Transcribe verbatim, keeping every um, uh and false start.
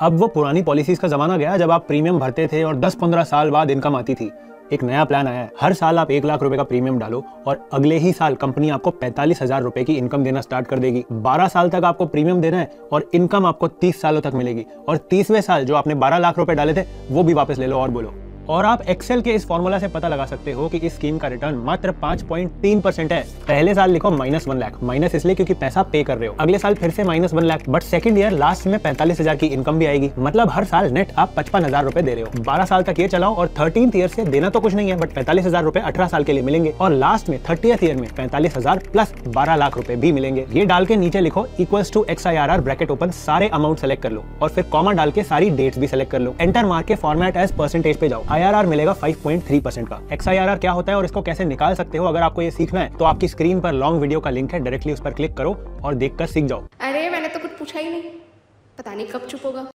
अब वो पुरानी पॉलिसीज का जमाना गया जब आप प्रीमियम भरते थे और दस पंद्रह साल बाद इनकम आती थी। एक नया प्लान आया है, हर साल आप एक लाख रुपए का प्रीमियम डालो और अगले ही साल कंपनी आपको पैंतालीस हजार रुपए की इनकम देना स्टार्ट कर देगी। बारह साल तक आपको प्रीमियम देना है और इनकम आपको तीस सालों तक मिलेगी और तीसवें साल जो आपने बारह लाख रुपए डाले थे वो भी वापस ले लो और बोलो। और आप एक्सेल के इस फॉर्मूला से पता लगा सकते हो कि इस स्कीम का रिटर्न मात्र पाँच पॉइंट तीन परसेंट है। पहले साल लिखो माइनस वन लाख, माइनस इसलिए क्योंकि पैसा पे कर रहे हो। अगले साल फिर से minus one lakh, but second year last में पैंतालीस हजार की इनकम भी आएगी। मतलब हर साल नेट आप पचपन हजार रुपए दे रहे हो। बारह साल तक ये चलाओ और थर्टीन ईयर से देना तो कुछ नहीं है, बट पैंतालीस हजार रुपए अठारह साल के लिए मिलेंगे और लास्ट में थर्टियथ ईयर में पैंतालीस हजार प्लस बारह लाख रुपए भी मिलेंगे। ये डाल के नीचे लिखो equals to X I R R bracket open, सारे अमाउंट सेलेक्ट कर लो और फिर कॉमा डाल के सारी डेट्स भी सेलेक्ट कर लो। एंटर मार के फॉर्मेट एज परसेंटेज पे जाओ। आई आर आर मिलेगा फाइव पॉइंट थ्री परसेंट का। एक्स आई आर आर क्या होता है और इसको कैसे निकाल सकते हो, अगर आपको ये सीखना है तो आपकी स्क्रीन पर लॉन्ग वीडियो का लिंक है, डायरेक्टली उस पर क्लिक करो और देखकर सीख जाओ। अरे मैंने तो कुछ पूछा ही नहीं, पता नहीं कब चुप होगा।